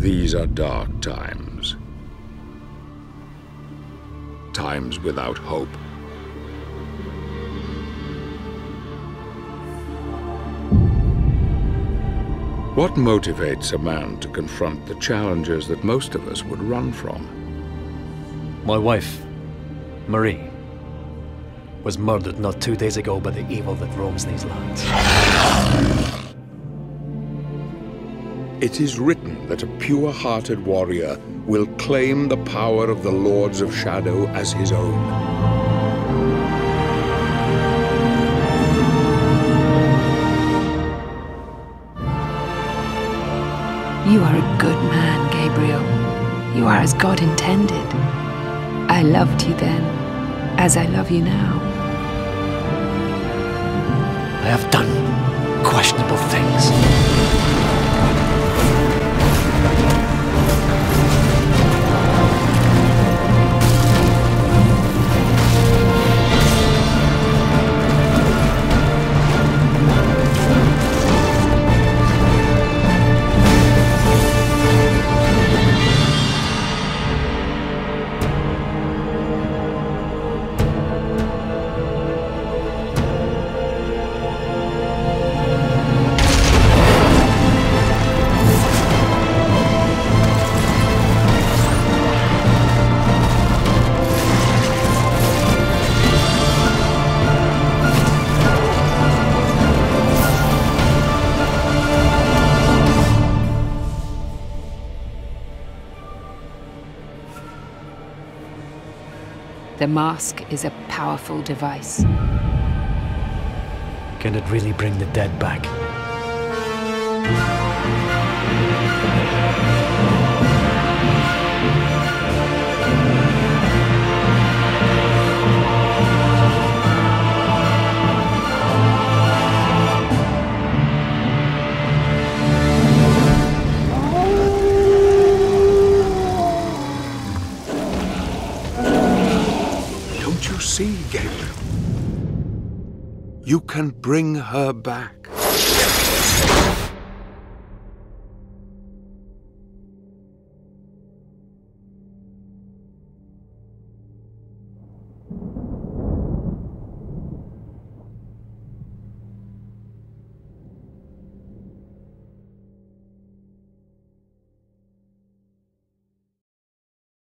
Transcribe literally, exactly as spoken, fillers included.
These are dark times. Times without hope. What motivates a man to confront the challenges that most of us would run from? My wife, Marie, was murdered not two days ago by the evil that roams these lands. It is written that a pure-hearted warrior will claim the power of the Lords of Shadow as his own. You are a good man, Gabriel. You are as God intended. I loved you then, as I love you now. I have done questionable things. The mask is a powerful device. Can it really bring the dead back? Don't you see, Gabriel? You can bring her back.